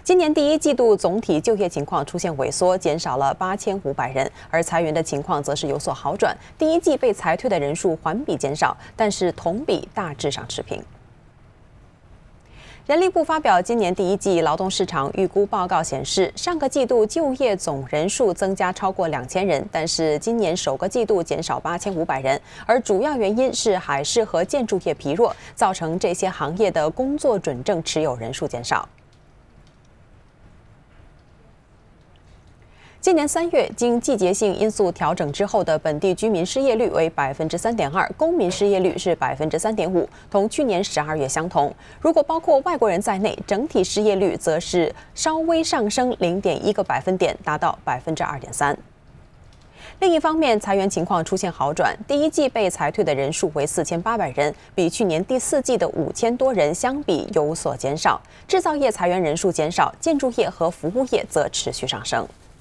今年第一季度总体就业情况出现萎缩，减少了8500人，而裁员的情况则是有所好转。第一季被裁退的人数环比减少，但是同比大致上持平。人力部发表今年第一季劳动市场预估报告显示，上个季度就业总人数增加超过2000人，但是今年首个季度减少8500人，而主要原因是海事和建筑业疲弱，造成这些行业的工作准证持有人数减少。今年3月，经季节性因素调整之后的本地居民失业率为3.2%，公民失业率是3.5%，同去年12月相同。如果包括外国人在内，整体失业率则是稍微上升0.1个百分点，达到2.3%。另一方面，裁员情况出现好转，第一季被裁退的人数为4800人，比去年第4季的5000多人相比有所减少。制造业裁员人数减少，建筑业和服务业则持续上升。